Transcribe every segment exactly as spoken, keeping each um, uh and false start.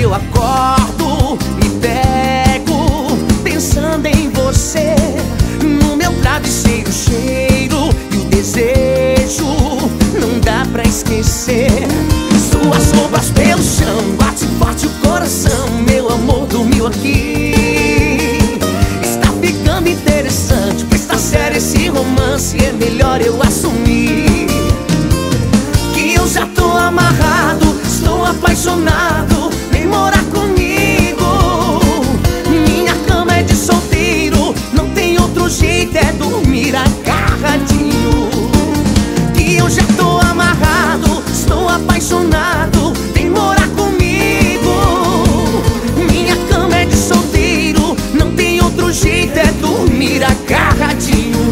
eu acordo e pego pensando em você. No meu travesseiro cheiro e o desejo não dá pra esquecer. Suas roupas pelo chão, bate forte o coração. Meu amor dormiu aqui. Está ficando interessante, pois tá sério esse romance. É melhor eu assumir que eu já tô amarrado, estou apaixonado. Vem morar comigo. Minha cama é de solteiro, não tem outro jeito, é dormir agarradinho. Que eu já tô amarrado, estou apaixonado. Vem morar comigo. Minha cama é de solteiro, não tem outro jeito, é dormir agarradinho.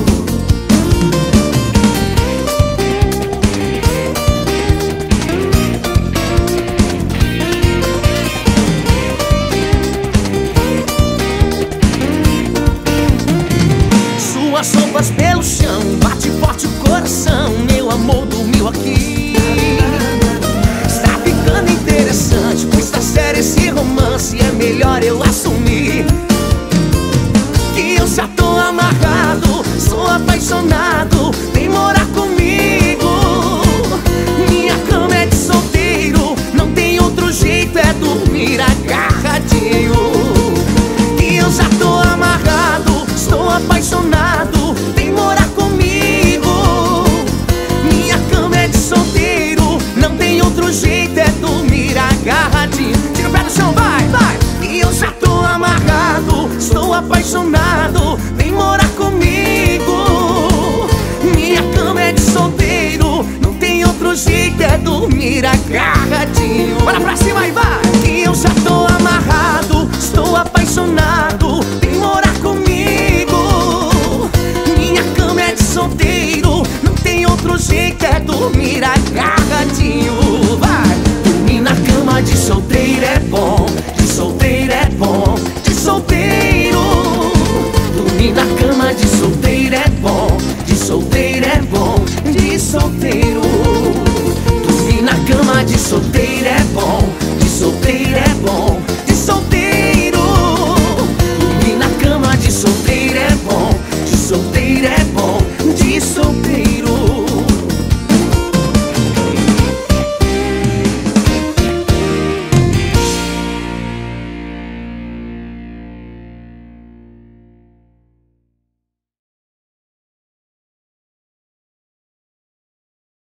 Suas roupas pelo chão, bate forte o coração. Meu amor dormiu aqui. Está ficando interessante, pois tá sério esse romance. É melhor eu assumir que eu já tô amarrado, sou apaixonado. Vem morar comigo. Minha cama é de solteiro, não tem outro jeito, é dormir agarradinho. Que eu já tô amarrado, estou apaixonado. Vem morar comigo. Minha cama é de solteiro, não tem outro jeito, é dormir agarradinho. Tira o pé do chão, vai, vai. E eu já tô amarrado, estou apaixonado.